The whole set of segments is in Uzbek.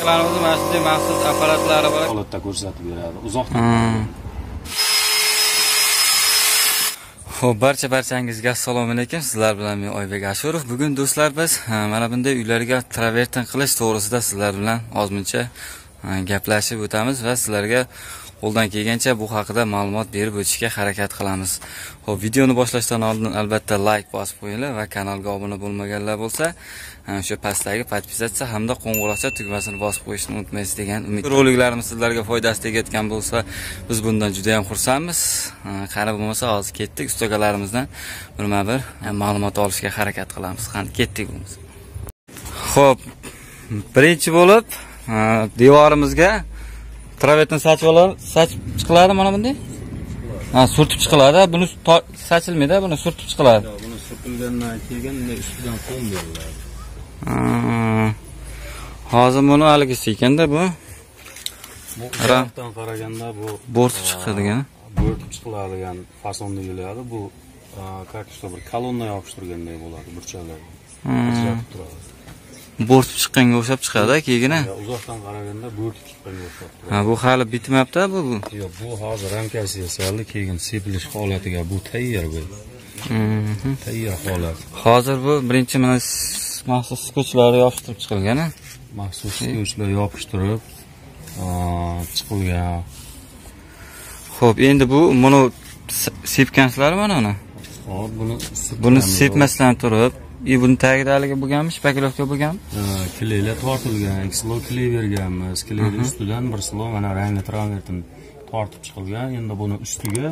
ishchilarimiz mana shunday maxsus apparatlari bor. Holatda ko'rsatib beradi. Uzoqdan. Xo'p, barchangizga assalomu alaykum. Sizlar bilan men Oybek Ashurov. Bugun do'stlar biz mana bunday uylarga travertin qilish to'g'risida sizlar bilan ozmuncha gaplashib o'tamiz va sizlarga qo'ldan kelgancha bu haqida ma'lumot berib o'tishga harakat qilamiz. Xo'p, videoni boshlashdan oldin albatta like bosib qo'yinglar va kanalga obuna bo'lmaganlar bo'lsa, shu pastdagi podpisatsiya hamda qo'ng'iroqcha tugmasini bosib qo'yishni unutmaysiz degan umid. Roliklarimiz sizlarga foydasi tegayotgan bo'lsa, biz bundan juda ham xursandmiz. Qani bo'lmasa hozir ketdik, ustagalarimizdan birma-bir ma'lumot olishga harakat qilamiz. Qani ketdik bo'lmasa. Xo'p, birinchi bo'lib devorimizga travertin sachib chiqiladi mana bunday. Surtib chiqiladi. Buni sachilmaydi, buni surtib chiqiladi. Buni surtilgandan keyin ustidan qum beriladi. Hozir buni aligisi ekanda bu. Bu tarafdan qaraganda bu bo'rtib chiqadigan. Bo'rtib chiqiladigan fasonda keladi. Bu как что bir kolonna yopishtirganday bo'ladi burchaklarga. Ajratib turadi. Bo'rtib chiqqanga o'xshab chiqadi keyin. Uzoqdan qaraganda bo'rtib chiqqanga o'xshab turadi. Bu hali bitmabdi bu. Yo'q, bu hozir ramkasi yasaldi, keyin sepilish holatiga bu tayyor bo'ldi. Tayyor holat. Hozir bu birinchi mana maxsus skochlarni yopishtirib chiqilgan. Maxsus skochlar yopishtirib chiqilgan. Xo'p, endi bu buni sepgansizlar mana uni. Hop, buni sepmasdan turib, buni tagida haligi bo'lganmi, shpakilovka bo'lganmi? Kleylar tortilgan, ikki kley berganmiz. Kleyning ustidan bir slov mana rangli travertin tortib chiqilgan. Endi buni ustiga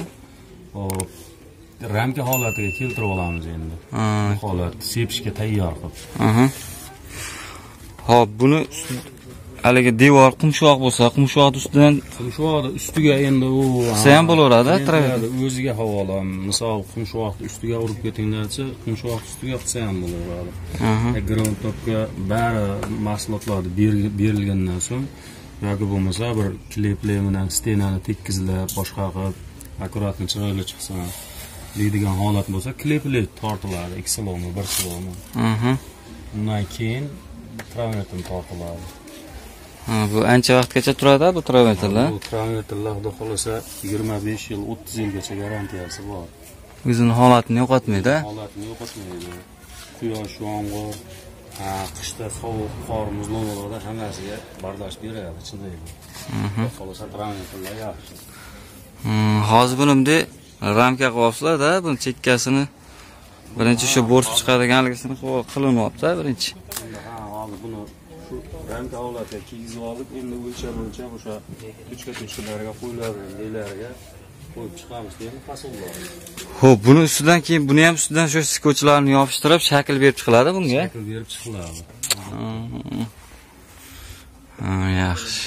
ramka holatiga keltirib olamiz endi. Holat sepishga tayyor qilib. Hop, buni haligi devor qumshoq bo'lsa, qumshoq ustidan ustiga endi u ham bo'laveradi, travertin. O'ziga havola. Misol qumshoqni ustiga urib ketinglarcha, qumshoq ustiga qilsa ham bo'laveradi. Ground topga bari mahsulotlar berilgandan so'ng yoki bo'lmasa bir kleplar bilan stenani tekkizlab, boshqa qilib akkuratni chiroyli chiqsa deydigan holat bo'lsa, kleplar tortiladi, 2 slommi, 1 slommi. Undan keyin travertin tortiladi. Bu ancha vaqtgacha turadi bu travertinlar. Bu travertinlar xudo xolasa 25 yil, 30 yilgacha garantiyasi bor. O'zining holatini yo'qotmaydi. Holatini yo'qotmaydi. Quyosh, yomg'ir, qishda sovuq, qor, muzlamalarda hammasiga bardosh beradi, chidaydi. Xudo xolasa travertinlar yaxshi. Hozir buni bunday ramka qilibsizlar-da, buni chekkasini birinchi shu bo'rtib chiqadiganligisini qilinyapti birinchi. Hozir buni ramka holatiga kiygizib olib, endi o'lchab o'sha tuchka-tuchkalarga qo'yiladi, deylarga qo'yib chiqamiz degan fasollar. Xo'p, buni ustidan keyin buni ham ustidan shu skochlarni yopishtirib shakl berib chiqiladi bunga. Shakl berib chiqiladi. Yaxshi.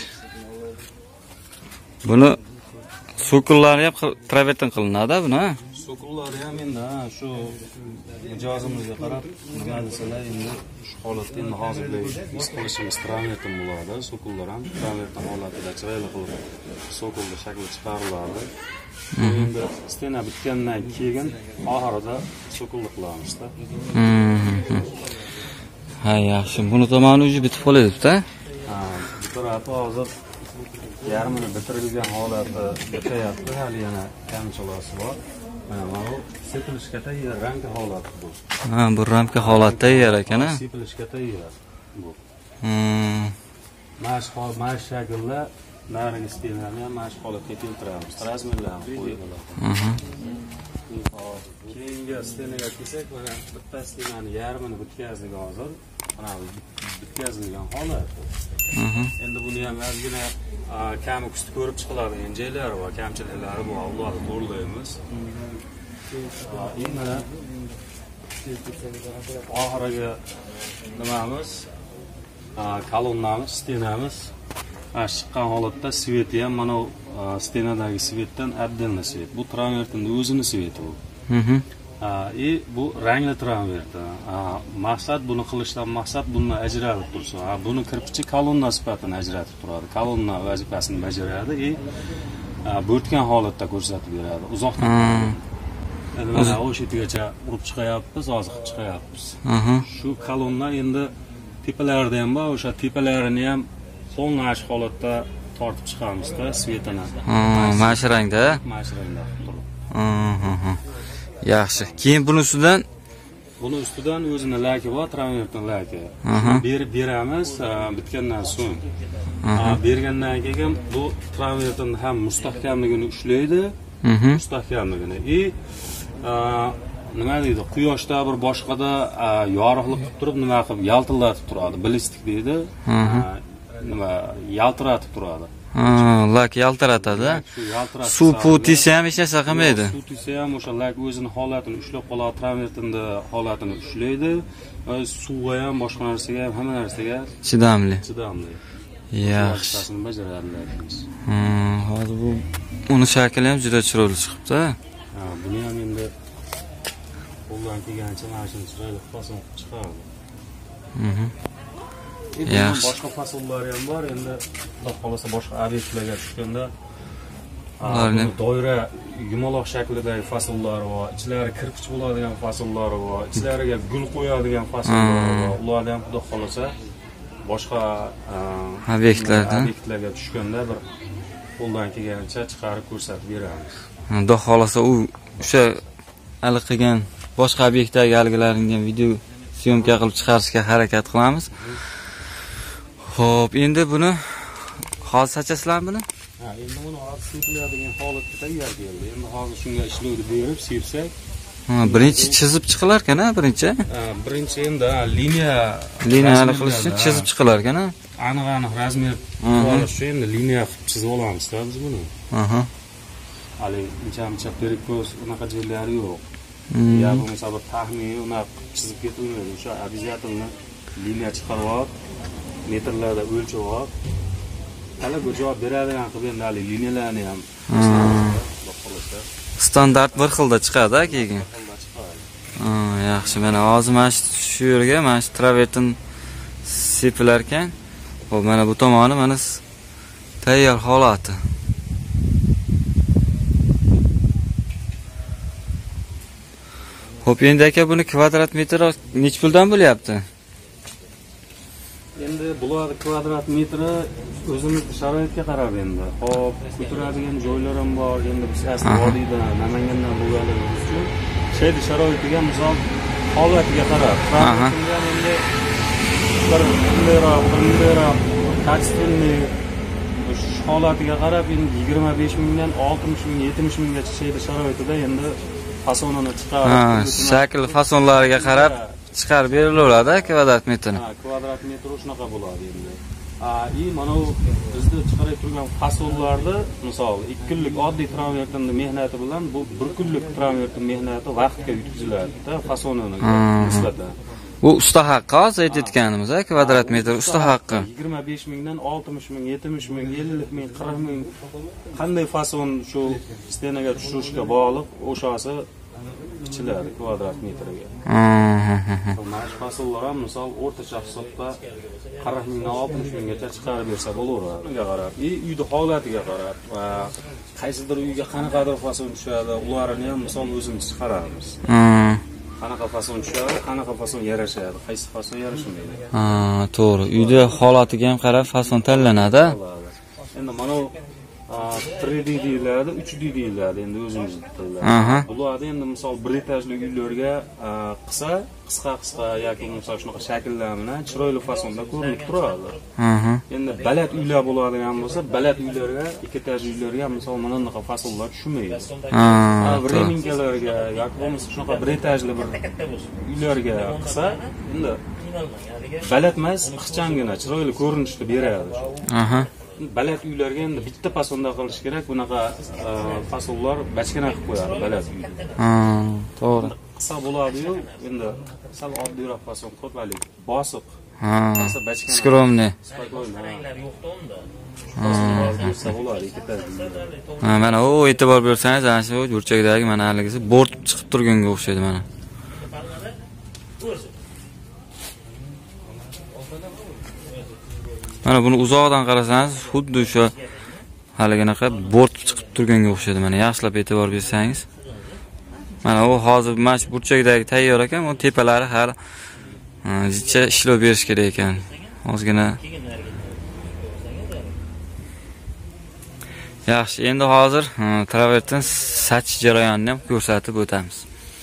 Buni so'kullari ham travertin qilinadi buni. So'kullari ham endi shu mijozimizga qarab nima endi shu holatda endi hozirda isqilishimiz travertin bo'ladi. So'kullar ham travertin holatida chiroyli qilib so'kulni shakli chiqariladi. Endi stena bitgandan keyin oxirida so'kulni qilamiz-da. Ha, yaxshi. Buni tomoni o'zi bitib qolyapti-da. Bu tarafi hozir yarmini bitirilgan holati ketyapti, hali yana kamchiligi bor. Mana bu sepilishga tayyor ramka holati bu. Bu ramka holati tayyor ekan-a? Sepilishga tayyor bu. Mash shaklda narigi stenani ham mash holatga keltiramiz. Razmerlarni qo'yib. Keyingi stenaga kelsak, mana bitta stenani yarmini bitkazdik hozir. Mana bitkazilgan holat. Endi buni ham ozgina kami kusti ko'rib chiqiladigan joylari va kamchiliklari bor, ularni to'g'rilaymiz. Endi oxiriga nimamiz? Kolonnamiz, stenamiz. Chiqqan holatda sveti ham mana stenadagi svetdan отдельно svet. Bu travertinning o'zining sveti bu. Bu rangli travertin. Maqsad buni qilishdan maqsad bundan ajralib tursin. Buni kirpichi kolonna sifatini ajratib turadi. Kolonna vazifasini bajaradi bo'rtgan holatda ko'rsatib beradi. Uzoqdan. Mana o'sha yergacha urib chiqayapmiz, hozir chiqayapmiz. Shu kolonna endi tepalarida ham bor, o'sha tepalarini ham polni ochiq holatda tortib chiqamizda, svetini. Mana shu rangda. Mana shu rangda turib. Yaxshi. Keyin buni ustidan o'zini laki bor, travertin laki. Berib beramiz bitgandan so'ng. Bergandan keyin bu travertin ham mustahkamligini ushlaydi, mustahkamligini. Nima deydi? Quyoshda bir boshqada yorug'lik qilib turib, nima qilib yaltillatib turadi. Ballistik deydi. Nima yaltiratib turadi. Lak yaltiratadi. Suv putisi ham hech narsa qilmaydi. Suv putisi ham o'sha lak o'zini holatini ushlab qoladi, travertinda holatini ushlaydi. Suvga ham, boshqa narsaga ham, hamma narsaga chidamli. Yaxshi. Bajaradilar. Hozir bu uni shakli ham juda chiroyli chiqibdi. Buni ham endi qo'ldan kelgancha mana shuni chiroyli fason qilib chiqardi. Yaxshi. Boshqa fasollari ham bor. Endi xudo xolasa boshqa obyektlarga tushganda ularning doira yumaloq shaklidagi fasollari bor, ichlari kirpich bo'ladigan fasollari bor, ichlariga gul qo'yadigan fasollari bor. Ularni ham xudo xolasa boshqa obyektlarga tushganda bir qo'ldan kelgancha chiqarib ko'rsatib beramiz. Xudo xolasa u o'sha hali qilgan boshqa obyektdagi algilarini ham video syomka qilib chiqarishga harakat qilamiz. Xo'p, endi buni hozir sachasizlarmi buni? Endi buni hozir sepiladigan holatga tayyor keldi. Endi hozir shunga ishlovni berib sepsak. Birinchi chizib chiqilar ekan-a, birinchi? Birinchi endi liniyani qilish uchun chizib chiqilar ekan-a. Aniq razmer olish uchun endi liniya qilib chizib olamiz-da biz buni. Hali uncha perikoz unaqa joylari yo'q. Ya bo'lmasa bir taxminiy unaqa chizib ketaveradi. O'sha обязательно liniya chiqarib olib, metrlarda o'lchab olib, talabga javob beradigan qilib endi hali liniyalarni ham standart bir xilda chiqadi keyin. Yaxshi, mana hozir mana shu yerga mana shu travertin sepilar ekan. Xo'p, mana bu tomoni mana tayyor holati. Xo'p, endi aka buni kvadrat metri nech puldan bo'lyapti? Endi bular kvadrat metri o'zimiz sharoitga qarab endi. Xo'p, ko'taradigan joylar ham bor. Endi biz asli vodiyda Namangandan bo'lganimiz uchun shaydi sharoitiga, misol holatiga qarab, travertinga endi bir qundayroq kачественный holatiga qarab endi 25 mingdan 60 ming, 70 minggacha shaydi sharoitida endi fasonini chiqarib, shakl fasonlariga qarab chiqarib berilaveradi kvadrat metrini. Kvadrat metri shunaqa bo'ladi endi. Mana bizda chiqarib turgan fasonlarni, misol 2 kunlik oddiy travertinning mehnati bilan bu 1 kunlik travertin mehnati vaqtga yutkaziladi-da, fasonini nisbatan. Bu usta haqqi hozir aytayotganimiz, kvadrat metr usta haqqi. 25 mingdan 60 ming, 70 ming, 50 ming, 40 ming qanday fason shu stenaga tushirishga bog'liq o'shasi bichiladi kvadrat metriga. Mana shu fasollar ham misol o'rtacha hisobda 40 mingdan 60 minggacha chiqarib bersa bo'laveradi. Unga qarab, uyni holatiga qarab va qaysidir uyga qanaqadir fason tushadi, ularni ham misol o'zimiz chiqaramiz. Qanaqa fason tushadi, qanaqa fason yarashadi, qaysi fason yarashmaydi. To'g'ri. Uyda holatiga ham qarab fason tanlanadi. Endi mana 3D deyiladi, 3D deyiladi endi o'zimizning tilda. Bularni endi misol bir etajli uylarga qisqa yoki misol shunaqa shakllar bilan chiroyli fasonda ko'rinib turadi. Endi baland uylar bo'ladigan bo'lsa, baland uylarga, 2 etajli uylarga misol mana bunaqa fasonlar tushmaydi. Vreminkalarga yoki bo'lmasa shunaqa bir etajli bir uylarga qilsa, endi baland emas, ixchamgina chiroyli ko'rinishni beradi. Baland uylarga endi bitta fasonda qilish kerak. Bunaqa fasonlar bachkana qilib qo'yadi baland uyda. To'g'ri. Qisqa bo'ladi-yu, endi sal oddiyroq fason qo'palik, bosiq. Skromniy. Mana u e'tibor bersangiz, ana shu burchakdagi mana haligisi bort chiqib turganga o'xshaydi mana. Mana buni uzoqdan qarasangiz, xuddi o'sha haliginaqa bort chiqib turganga o'xshaydi. Mana yaxshilab e'tibor bersangiz. Mana u hozir mana shu burchakdagi tayyor ekan, u tepalari hali jicha ishlov berish kerak ekan. Ozgina Yaxshi, endi hozir travertin sachish jarayonini ham ko'rsatib o'tamiz.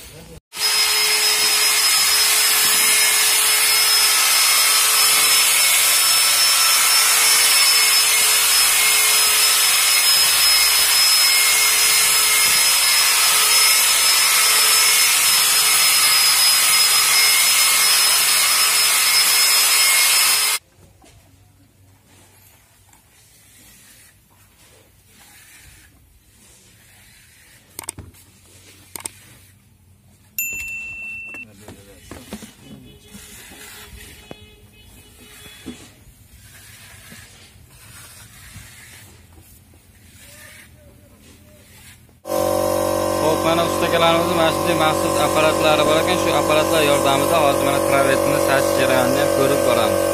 Mana ustakalarimiz mana shunday maxsus apparatlari bor ekan, shu apparatlar yordamida hozir mana travertinni sachish jarayonini ham ko'rib boramiz.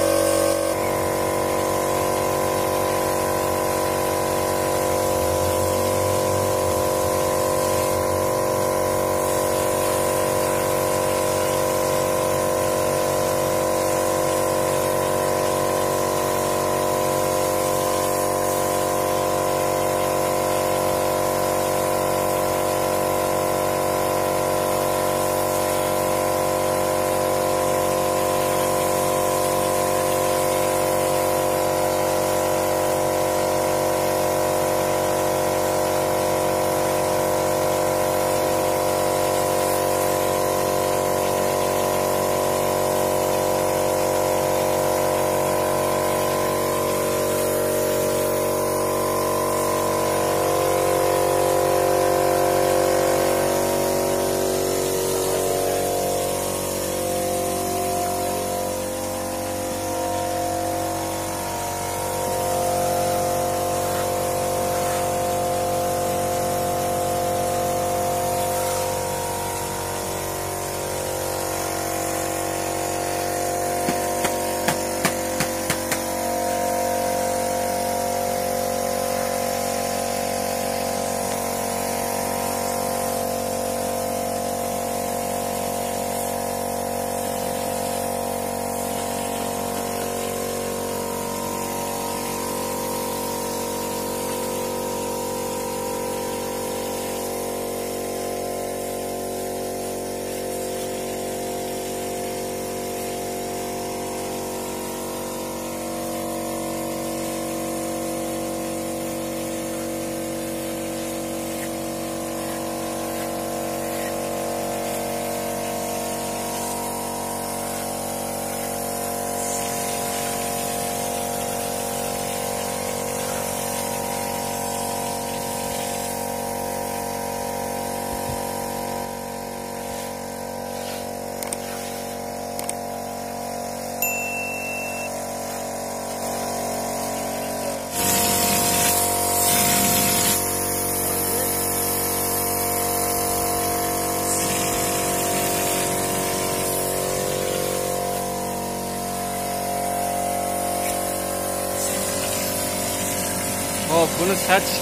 Hop, buni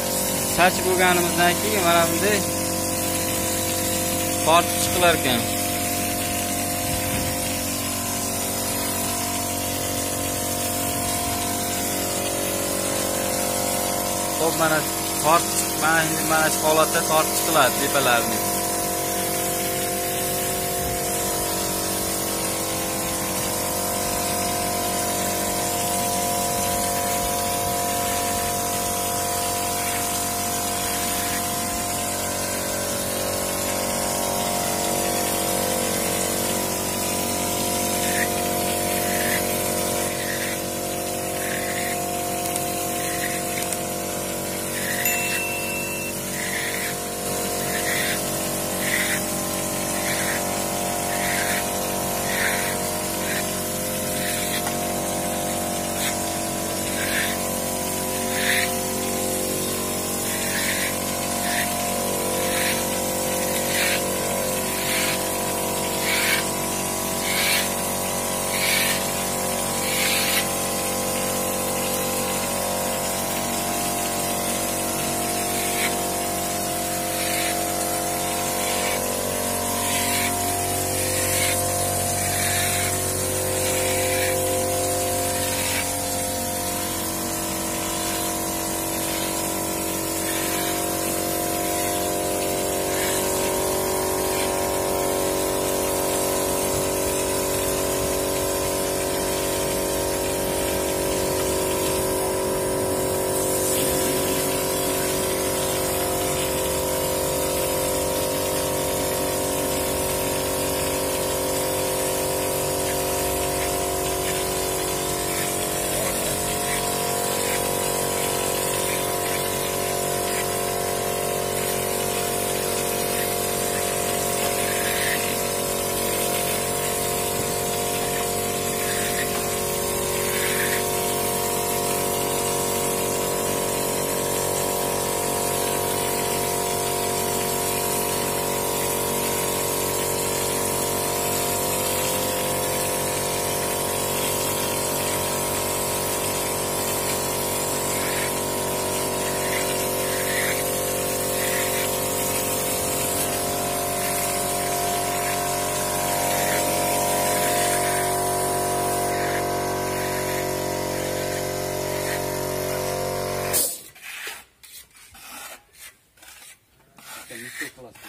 sachib bo'lganimizdan keyin mana bunday tortib chiqilar ekan. Hop, mana shu holatda tortib chiqiladi tepalarini. Müşteri klası.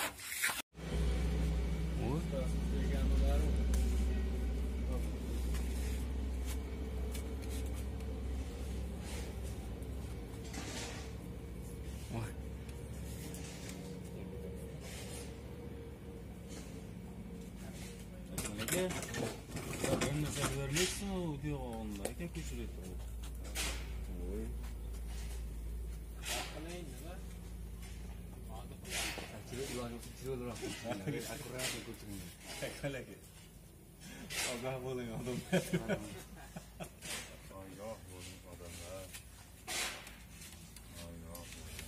Vay. Lekin bir narsa bermaysan, u diyor onda ekan ko'chirib turadi. Voy. Aqling nima? Akkurat ko'chiring. Kalaki. Ogoh bo'ling odamlar. Ogoh bo'ling odamlar. Ogoh.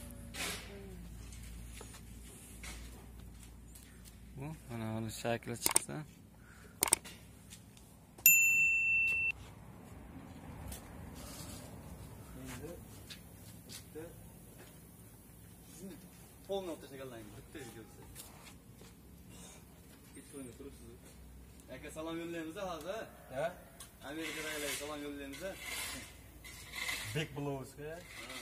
Bu mana uni shakli chiqsa. Endi bitta sizni polni tashlaganlaring bitta videosi. Hech qo'ymay turibsiz. Aka salom yo'llaymiz hozir. Ha? Amerikadagilarga salom yo'llaymiz. Big Blowsga Ha.